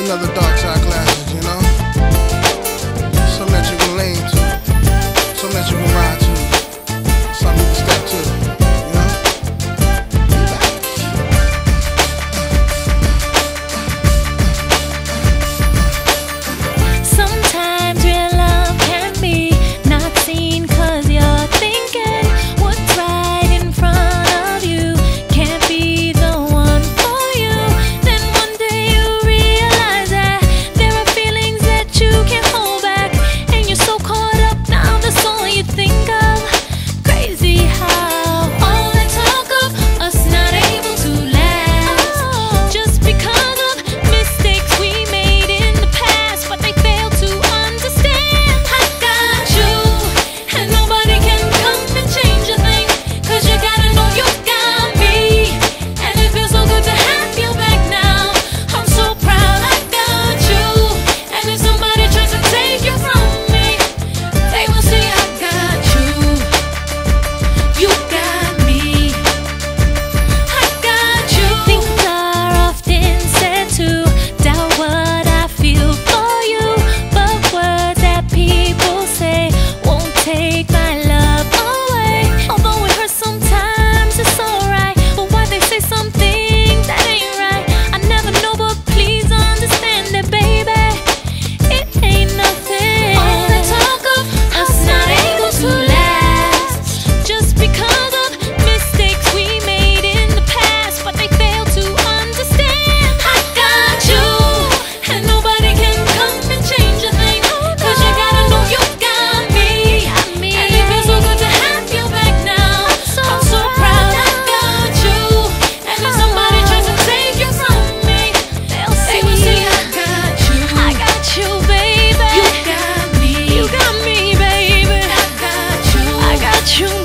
other dark side glasses, you know? Something that you can lean to, something that you can ride to, something you can step to, you know? Sometimes real love can be not seen 'cause you're thinking what's right in front of you can't be the one for you. Then one day you realize that there are feelings that you can't hold back, and you're so caught up now that's all you think of. Crazy how all that talk of us not able to last just because of mistakes we made in the past, but they fail to understand. I got you, and nobody can come and change a thing, 'cause you gotta know you got me, and it feels so good to have you back now. I'm so proud I got you, and if somebody tries to take you from me, they will see I got you. You got me. I got you. Things are often said to doubt what I feel for you, but words that people say won't take my love away. Although it hurts sometimes, it's alright. But why they say something that ain't right, I never know, but please understand that, baby, it ain't nothing. All that talk of us not able to last just because of mistakes we made in the past, but they fail to understand. I got you, and nobody can come and change a thing, 'cause you gotta know you got me, and it feels so good to have you back now. I'm so proud I got you, and if somebody tries to take you from me, they will see I got you. I got you, baby. You got me. You got me, baby. I got you. I got you,